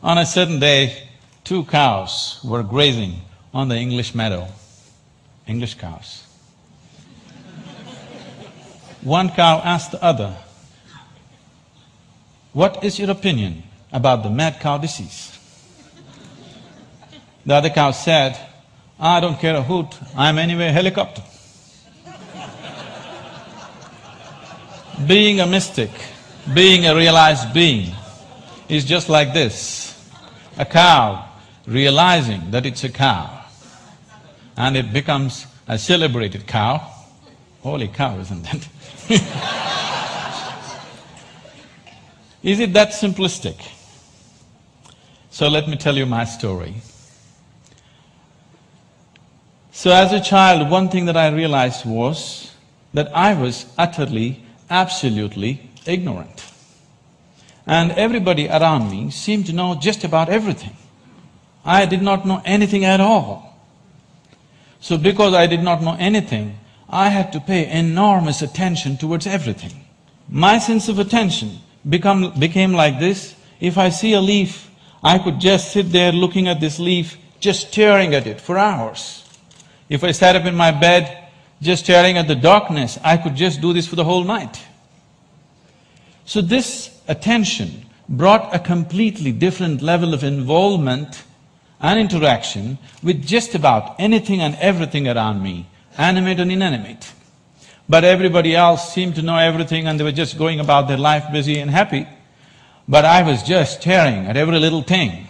On a certain day, two cows were grazing on the English meadow, English cows. One cow asked the other, "What is your opinion about the mad cow disease?" The other cow said, "I don't care a hoot, I'm anyway a helicopter." Being a mystic, being a realized being is just like this. A cow realizing that it's a cow and it becomes a celebrated cow. Holy cow, isn't it? Is it that simplistic? So let me tell you my story. So as a child, one thing that I realized was that I was utterly, absolutely ignorant. And everybody around me seemed to know just about everything. I did not know anything at all. So because I did not know anything, I had to pay enormous attention towards everything. My sense of attention became like this: if I see a leaf, I could just sit there looking at this leaf, just staring at it for hours. If I sat up in my bed, just staring at the darkness, I could just do this for the whole night. So this attention brought a completely different level of involvement and interaction with just about anything and everything around me, animate and inanimate. But everybody else seemed to know everything and they were just going about their life busy and happy. But I was just staring at every little thing.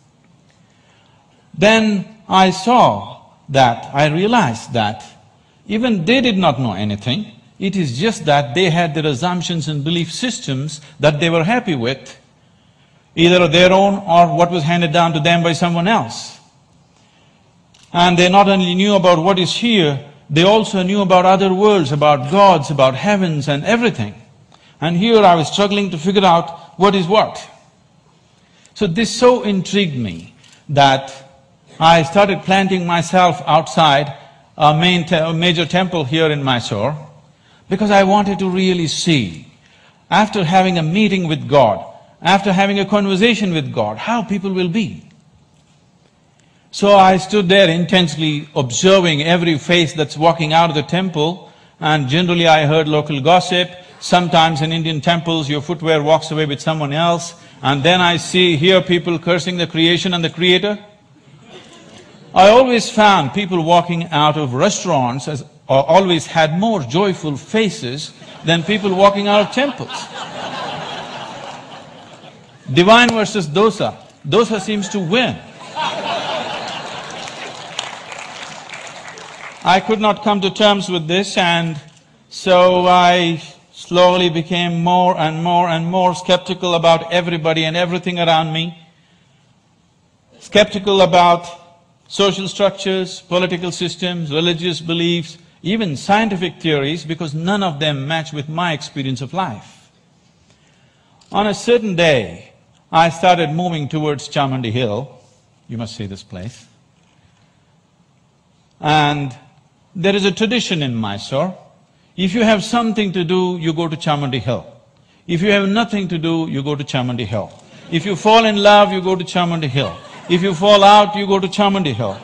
Then I realized that even they did not know anything. It is just that they had their assumptions and belief systems that they were happy with, either their own or what was handed down to them by someone else. And they not only knew about what is here, they also knew about other worlds, about gods, about heavens and everything. And here I was struggling to figure out what is what. So this so intrigued me that I started planting myself outside a major temple here in Mysore, because I wanted to really see, after having a meeting with God, after having a conversation with God, how people will be. So I stood there intensely observing every face that's walking out of the temple, and generally I heard local gossip. Sometimes in Indian temples your footwear walks away with someone else, and then I hear people cursing the creation and the creator. I always found people walking out of restaurants always had more joyful faces than people walking out of temples. Divine versus dosa. Dosa seems to win. I could not come to terms with this, and so I slowly became more and more and more skeptical about everybody and everything around me. Skeptical about social structures, political systems, religious beliefs, even scientific theories, because none of them match with my experience of life. On a certain day, I started moving towards Chamandi Hill. You must see this place. And there is a tradition in Mysore. If you have something to do, you go to Chamandi Hill. If you have nothing to do, you go to Chamandi Hill. If you fall in love, you go to Chamandi Hill. If you fall out, you go to Chamandi Hill.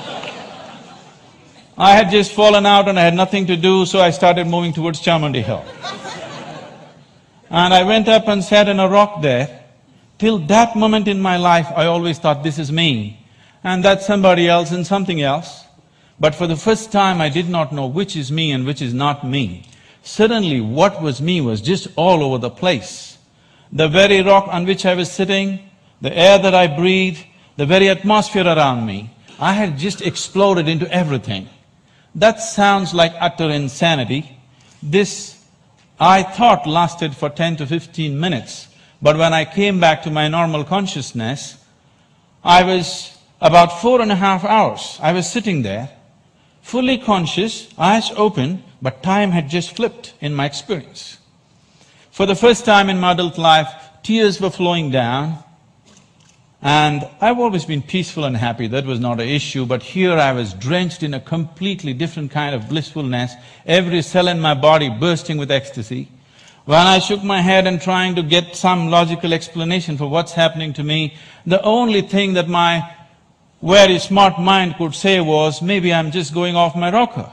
I had just fallen out and I had nothing to do, so I started moving towards Chamandi Hill. And I went up and sat on a rock there. Till that moment in my life, I always thought, this is me, and that's somebody else and something else. But for the first time, I did not know which is me and which is not me. Suddenly, what was me was just all over the place. The very rock on which I was sitting, the air that I breathed, the very atmosphere around me, I had just exploded into everything. That sounds like utter insanity. This, I thought, lasted for 10 to 15 minutes. But when I came back to my normal consciousness, I was about 4.5 hours. I was sitting there, fully conscious, eyes open, but time had just flipped in my experience. For the first time in my adult life, tears were flowing down, and I've always been peaceful and happy, that was not an issue, but here I was drenched in a completely different kind of blissfulness, every cell in my body bursting with ecstasy. When I shook my head and trying to get some logical explanation for what's happening to me, the only thing that my very smart mind could say was, maybe I'm just going off my rocker.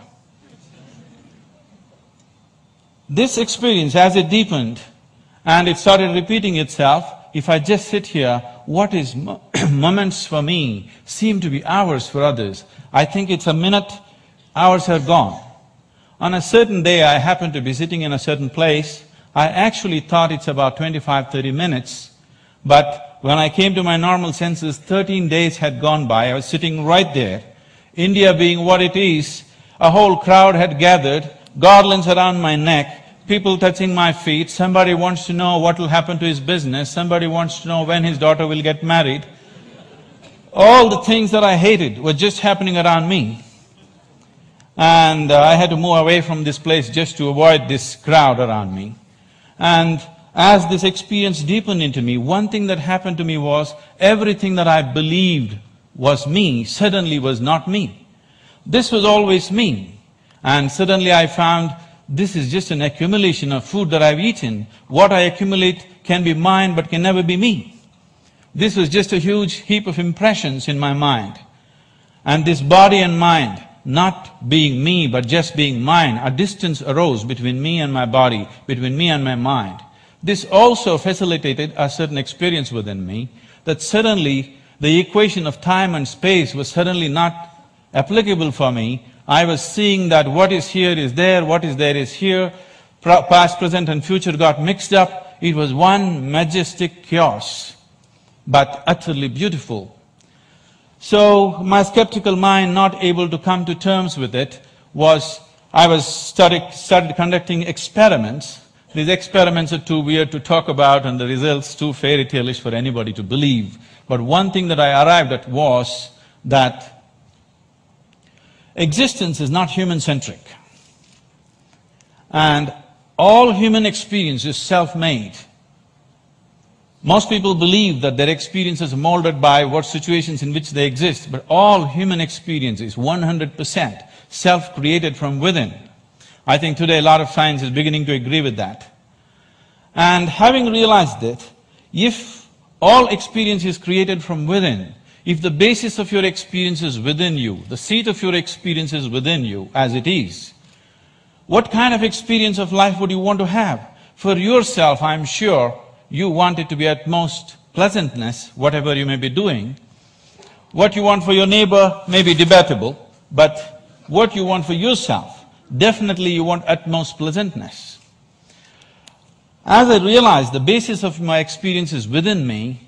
This experience, as it deepened and it started repeating itself, if I just sit here, what is moments for me seem to be hours for others. I think it's a minute, hours are gone. On a certain day, I happened to be sitting in a certain place. I actually thought it's about 25–30 minutes, but when I came to my normal senses, 13 days had gone by. I was sitting right there. India being what it is, a whole crowd had gathered, garlands around my neck, people touching my feet, somebody wants to know what will happen to his business, somebody wants to know when his daughter will get married. All the things that I hated were just happening around me. And I had to move away from this place just to avoid this crowd around me. And as this experience deepened into me, one thing that happened to me was everything that I believed was me suddenly was not me. This was always me. And suddenly I found this is just an accumulation of food that I've eaten. What I accumulate can be mine but can never be me. This was just a huge heap of impressions in my mind. And this body and mind, not being me but just being mine, a distance arose between me and my body, between me and my mind. This also facilitated a certain experience within me, that suddenly the equation of time and space was suddenly not applicable for me. I was seeing that what is here is there, what is there is here, past, present and future got mixed up. It was one majestic chaos, but utterly beautiful. So my skeptical mind, not able to come to terms with it, started conducting experiments. These experiments are too weird to talk about and the results too fairy tale-ish for anybody to believe. But one thing that I arrived at was that existence is not human-centric. And all human experience is self-made. Most people believe that their experience is molded by what situations in which they exist, but all human experience is 100% self-created from within. I think today a lot of science is beginning to agree with that. And having realized that, if all experience is created from within, if the basis of your experience is within you, the seat of your experience is within you as it is, what kind of experience of life would you want to have? For yourself, I'm sure, you want it to be at most pleasantness, whatever you may be doing. What you want for your neighbor may be debatable, but what you want for yourself, definitely you want utmost pleasantness. As I realized the basis of my experience is within me,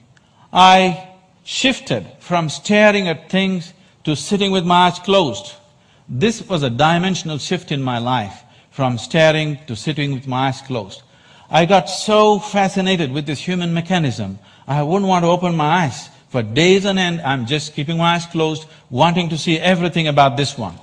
I shifted from staring at things to sitting with my eyes closed. This was a dimensional shift in my life, from staring to sitting with my eyes closed. I got so fascinated with this human mechanism, I wouldn't want to open my eyes. For days on end, I'm just keeping my eyes closed, wanting to see everything about this one.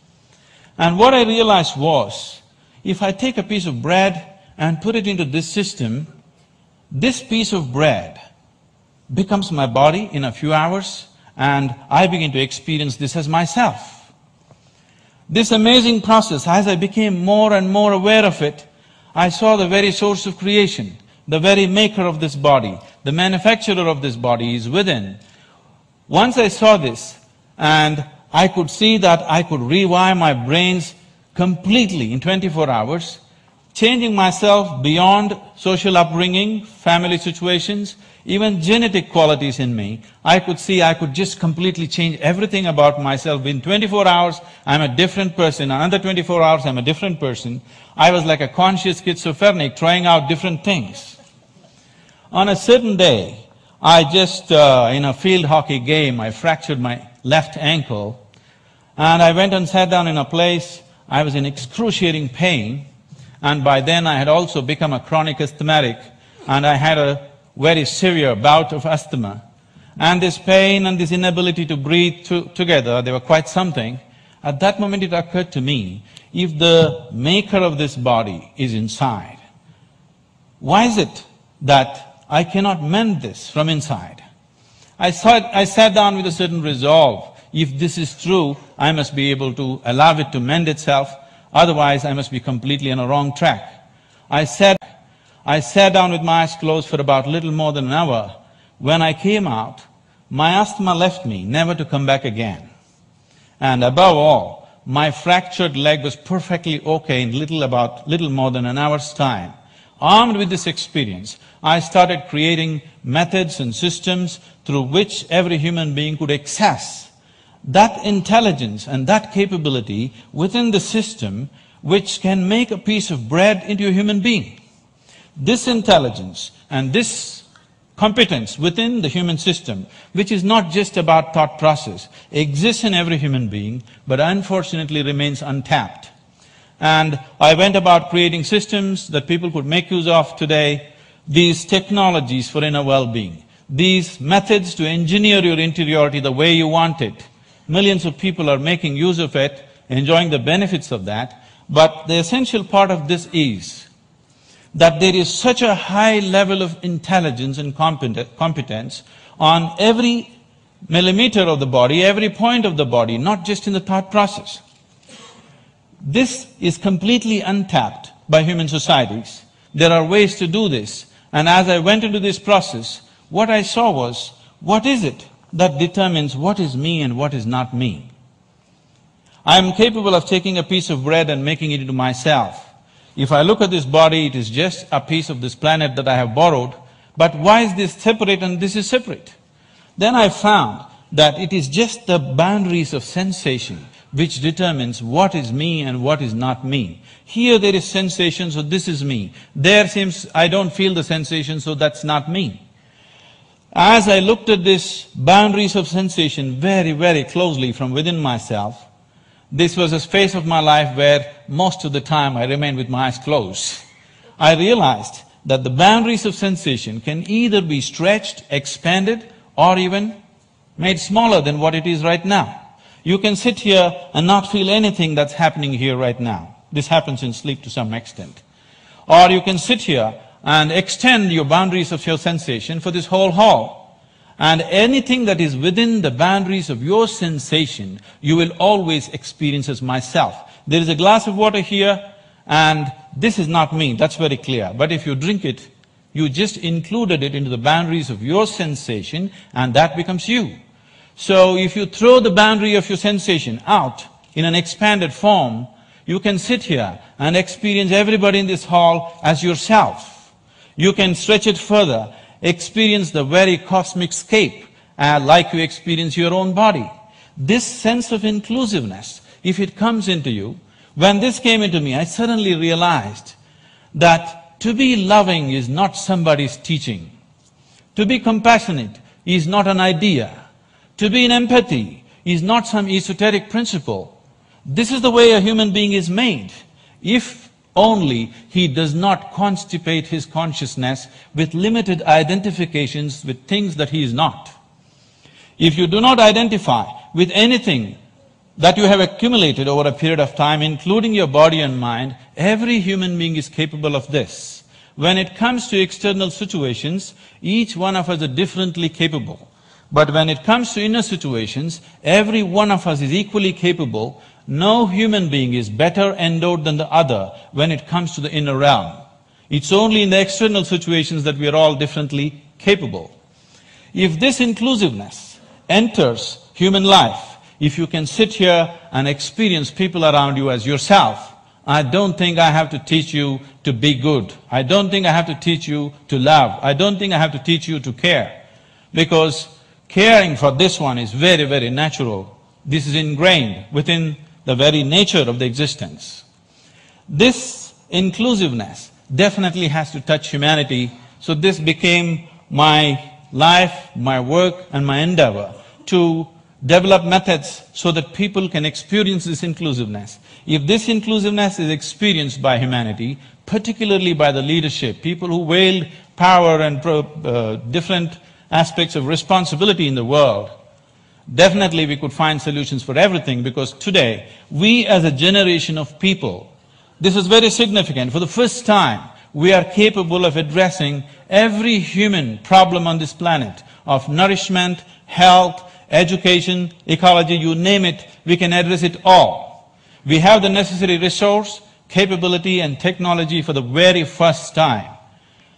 And what I realized was, if I take a piece of bread and put it into this system, this piece of bread becomes my body in a few hours, and I begin to experience this as myself. This amazing process, as I became more and more aware of it, I saw the very source of creation, the very maker of this body, the manufacturer of this body is within. Once I saw this, and I could see that I could rewire my brains completely in 24 hours, changing myself beyond social upbringing, family situations, even genetic qualities in me. I could see I could just completely change everything about myself. In 24 hours, I'm a different person. Another 24 hours, I'm a different person. I was like a conscious schizophrenic trying out different things. On a certain day, I just, in a field hockey game, I fractured my left ankle, and I went and sat down in a place. I was in excruciating pain, and by then I had also become a chronic asthmatic, and I had a very severe bout of asthma. And this pain and this inability to breathe together, they were quite something. At that moment it occurred to me, if the maker of this body is inside, why is it that I cannot mend this from inside? I sat down with a certain resolve. If this is true, I must be able to allow it to mend itself, otherwise I must be completely on a wrong track. I said, I sat down with my eyes closed for about little more than an hour. When I came out, my asthma left me, never to come back again. And above all, my fractured leg was perfectly okay in little more than an hour's time. Armed with this experience, I started creating methods and systems through which every human being could access that intelligence and that capability within the system which can make a piece of bread into a human being. This intelligence and this competence within the human system, which is not just about thought process, exists in every human being, but unfortunately remains untapped. And I went about creating systems that people could make use of today, these technologies for inner well-being, these methods to engineer your interiority the way you want it. Millions of people are making use of it, enjoying the benefits of that, but the essential part of this is that there is such a high level of intelligence and competence on every millimeter of the body, every point of the body, not just in the thought process. This is completely untapped by human societies. There are ways to do this, and as I went into this process, what I saw was, what is it that determines what is me and what is not me? I am capable of taking a piece of bread and making it into myself. If I look at this body, it is just a piece of this planet that I have borrowed, but why is this separate and this is separate? Then I found that it is just the boundaries of sensation which determines what is me and what is not me. Here there is sensation, so this is me. There seems I don't feel the sensation, so that's not me. As I looked at this boundaries of sensation very, very closely from within myself, this was a space of my life where most of the time I remained with my eyes closed. I realized that the boundaries of sensation can either be stretched, expanded, or even made smaller than what it is right now. You can sit here and not feel anything that's happening here right now. This happens in sleep to some extent. Or you can sit here and extend your boundaries of your sensation for this whole hall. And anything that is within the boundaries of your sensation, you will always experience as myself. There is a glass of water here, and this is not me, that's very clear. But if you drink it, you just included it into the boundaries of your sensation, and that becomes you. So if you throw the boundary of your sensation out in an expanded form, you can sit here and experience everybody in this hall as yourself. You can stretch it further, experience the very cosmic scape like you experience your own body. This sense of inclusiveness, if it comes into you, when this came into me, I suddenly realized that to be loving is not somebody's teaching. To be compassionate is not an idea. To be in empathy is not some esoteric principle. This is the way a human being is made. If only he does not constipate his consciousness with limited identifications with things that he is not. If you do not identify with anything that you have accumulated over a period of time, including your body and mind, every human being is capable of this. When it comes to external situations, each one of us is differently capable. But when it comes to inner situations, every one of us is equally capable. No human being is better endowed than the other when it comes to the inner realm. It's only in the external situations that we are all differently capable. If this inclusiveness enters human life, if you can sit here and experience people around you as yourself, I don't think I have to teach you to be good. I don't think I have to teach you to love. I don't think I have to teach you to care. Because caring for this one is very, very natural. This is ingrained within the very nature of the existence. This inclusiveness definitely has to touch humanity, so this became my life, my work and my endeavor to develop methods so that people can experience this inclusiveness. If this inclusiveness is experienced by humanity, particularly by the leadership, people who wield power and different aspects of responsibility in the world, definitely we could find solutions for everything, because today, we as a generation of people, this is very significant, for the first time, we are capable of addressing every human problem on this planet, of nourishment, health, education, ecology, you name it, we can address it all. We have the necessary resource, capability and technology for the very first time.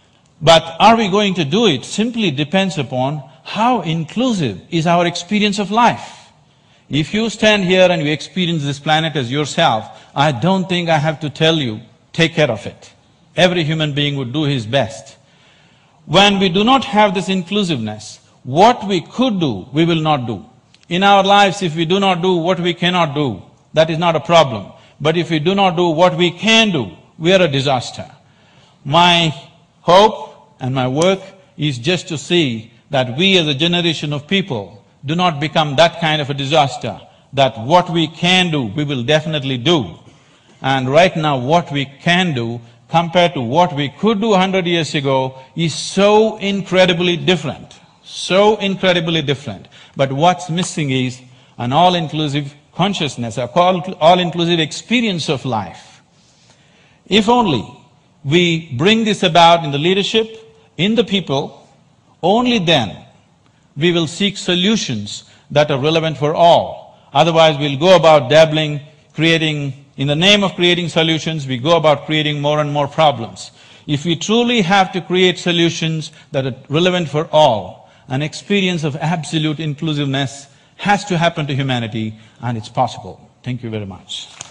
But are we going to do it simply depends upon how inclusive is our experience of life. If you stand here and you experience this planet as yourself, I don't think I have to tell you, take care of it. Every human being would do his best. When we do not have this inclusiveness, what we could do, we will not do. In our lives, if we do not do what we cannot do, that is not a problem. But if we do not do what we can do, we are a disaster. My hope and my work is just to see that we as a generation of people do not become that kind of a disaster, that what we can do, we will definitely do. And right now what we can do compared to what we could do 100 years ago is so incredibly different, so incredibly different. But what's missing is an all-inclusive consciousness, a all-inclusive experience of life. If only we bring this about in the leadership, in the people, only then we will seek solutions that are relevant for all. Otherwise, we'll go about dabbling, in the name of creating solutions, we go about creating more and more problems. If we truly have to create solutions that are relevant for all, an experience of absolute inclusiveness has to happen to humanity, and it's possible. Thank you very much.